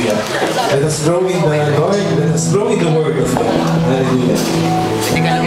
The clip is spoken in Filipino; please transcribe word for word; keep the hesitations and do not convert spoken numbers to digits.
Hallelujah. Let us grow in the Lord. Let us grow in the Word of God. Hallelujah.